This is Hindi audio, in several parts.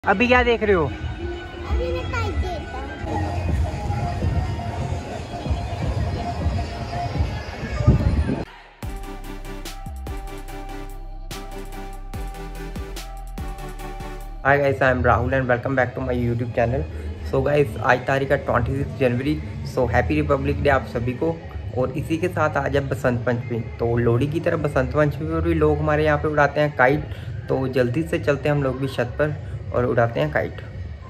अभी क्या देख रहे हो? अभी मैं टाइप देता हूँ। Hi guys, I am Rahul and welcome back to my YouTube channel. So guys, आज तारीख है 26 जनवरी। सो हैप्पी रिपब्लिक डे आप सभी को। और इसी के साथ आज है बसंत पंचमी। तो लोहड़ी की तरह बसंत पंचमी पर भी लोग हमारे यहाँ पे उड़ाते हैं काइट। तो जल्दी से चलते हैं हम लोग भी छत पर और उड़ाते हैं काइट।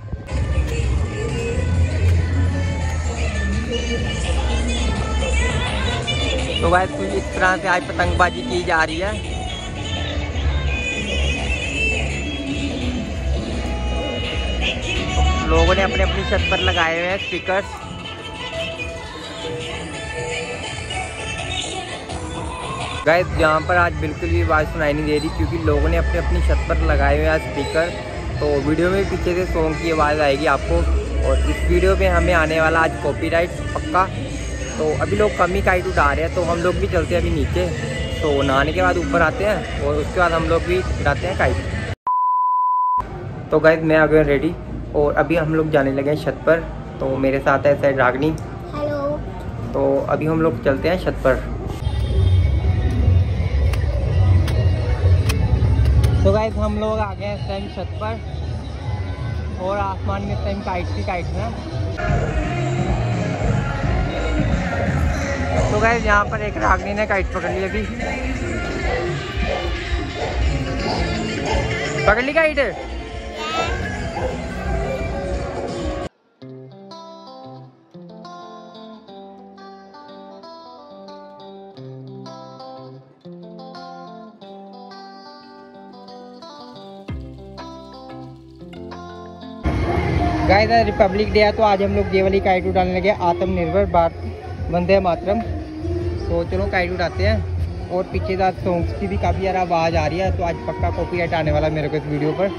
तो गाइस, कुछ इस तरह से आज पतंगबाजी की जा रही है। लोगों ने अपने अपनी छत पर लगाए हुए हैं स्पीकर्स। गाइस, यहाँ पर आज बिल्कुल भी आवाज़ सुनाई नहीं दे रही क्योंकि लोगों ने अपने अपनी छत पर लगाए हुए हैं स्पीकर। तो वीडियो में पीछे से सॉन्ग की आवाज़ आएगी आपको। और इस वीडियो में हमें आने वाला आज कॉपीराइट पक्का। तो अभी लोग कम ही काइट उड़ा रहे हैं, तो हम लोग भी चलते हैं अभी नीचे। तो नहाने के बाद ऊपर आते हैं और उसके बाद हम लोग भी उड़ाते हैं काइट। तो गाइस, मैं आ गया रेडी और अभी हम लोग जाने लगे हैं छत पर। तो मेरे साथ है सैड रागनी। हेलो। तो अभी हम लोग चलते हैं छत पर। तो गाइस, हम लोग आ गए हैं इस टाइम छत पर और आसमान में इस टाइम काइट है। तो गाइस, यहाँ पर एक रागनी ने काइट पकड़ ली। अभी पकड़ ली काइट। गाइस, रिपब्लिक डे है तो आज हम लोग ये वाली काइट उड़ाने लगे, आत्मनिर्भर भारत वंदे मातरम। तो चलो काइट उड़ाते हैं। और पीछे साथ सॉन्ग्स की भी काफ़ी ज़्यादा आवाज़ आ रही है, तो आज पक्का कॉपीराइट आने वाला मेरे को इस वीडियो पर।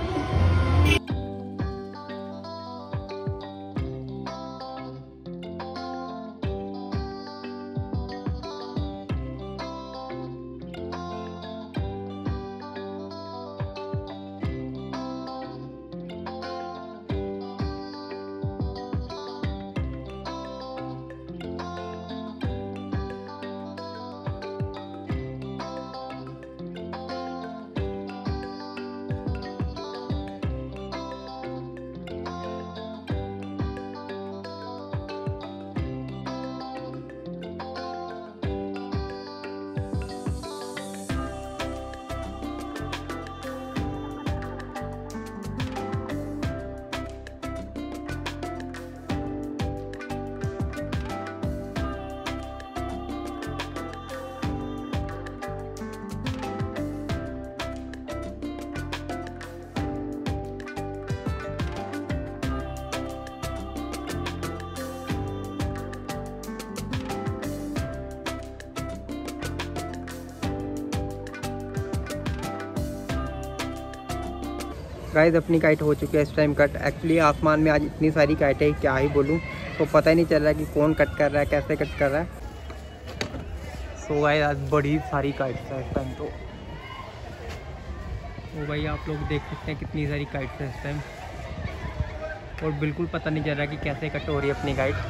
गाइस, अपनी काइट हो चुकी है इस टाइम कट। एक्चुअली आसमान में आज इतनी सारी काइट है, क्या ही बोलूँ। तो पता ही नहीं चल रहा है कि कौन कट कर रहा है, कैसे कट कर रहा है। सो गाइस, आज बड़ी सारी काइट्स है इस टाइम। तो भाई आप लोग देख सकते हैं कितनी सारी काइट्स है इस टाइम। और बिल्कुल पता नहीं चल रहा कि कैसे कट हो रही है अपनी काइट।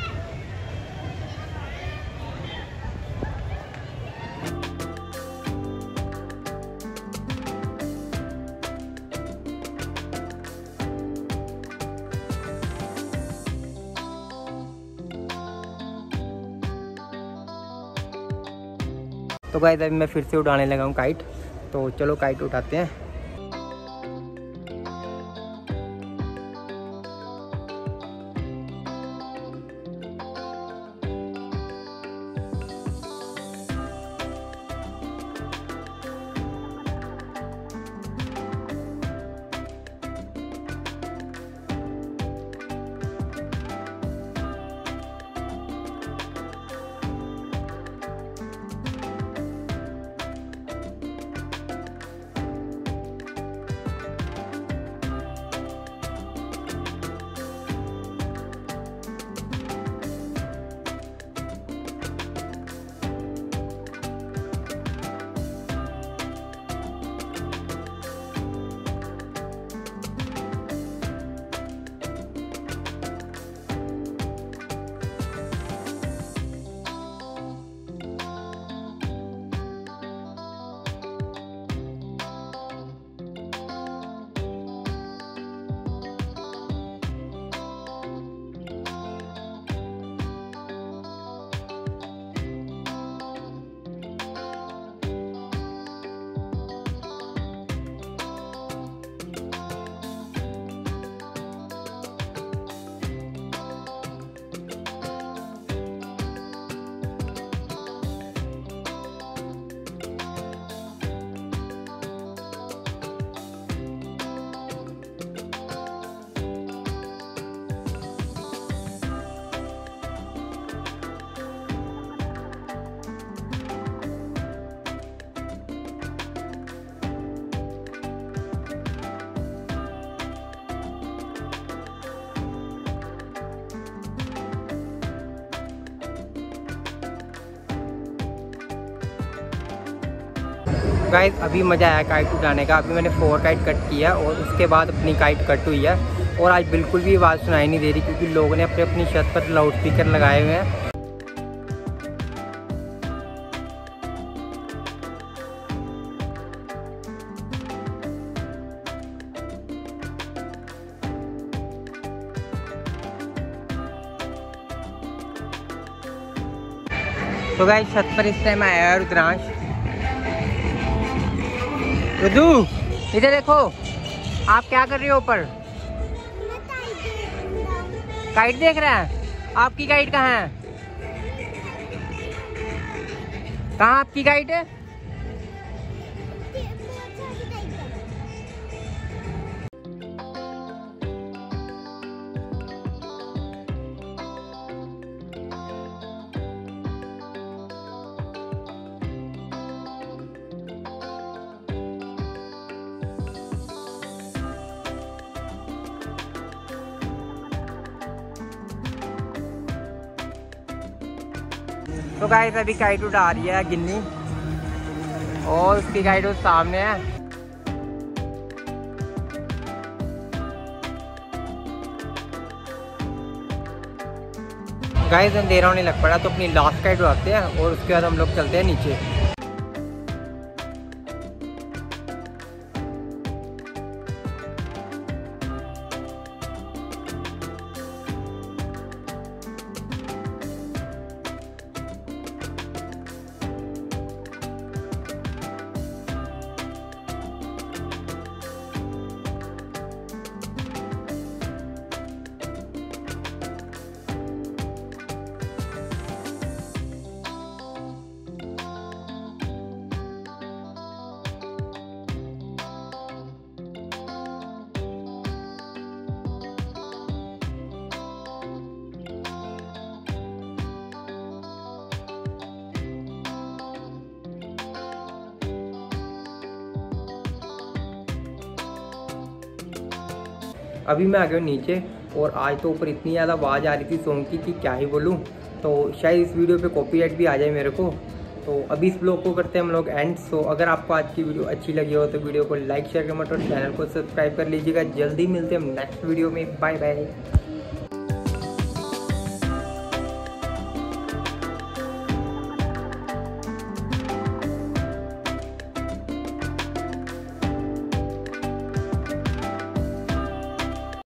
तो गाइस, अभी मैं फिर से उड़ाने लगा हूँ काइट। तो चलो काइट उठाते हैं। गाइस अभी मज़ा आया काइट उड़ाने का। अभी मैंने 4 काइट कट किया और उसके बाद अपनी काइट कट हुई है और आज बिल्कुल भी आवाज़ सुनाई नहीं दे रही क्योंकि लोगों ने अपनी छत पर लाउड स्पीकर लगाए हुए हैं। तो गाइस छत पर इस टाइम आया है रुद्रांश। रुद्र इधर देखो, आप क्या कर रहे हो ऊपर? काइट देख रहे हैं। आपकी काइट कहाँ है? कहाँ आपकी काइट है? तो गाइस अभी काइट उड़ा रही है गिन्नी और उसकी काइट उस सामने है। गाइस अंधेरा होने लग पड़ा तो अपनी लास्ट काइट उड़ाते हैं और उसके बाद हम लोग चलते हैं नीचे। अभी मैं आ गया नीचे और आज तो ऊपर इतनी ज़्यादा आवाज़ आ रही थी सॉन्ग की कि क्या ही बोलूँ। तो शायद इस वीडियो पे कॉपीराइट भी आ जाए मेरे को। तो अभी इस ब्लॉग को करते हैं हम लोग एंड। सो अगर आपको आज की वीडियो अच्छी लगी हो तो वीडियो को लाइक शेयर कमेंट और चैनल को सब्सक्राइब कर लीजिएगा। जल्दी मिलते हैं हम नेक्स्ट वीडियो में। Bye bye.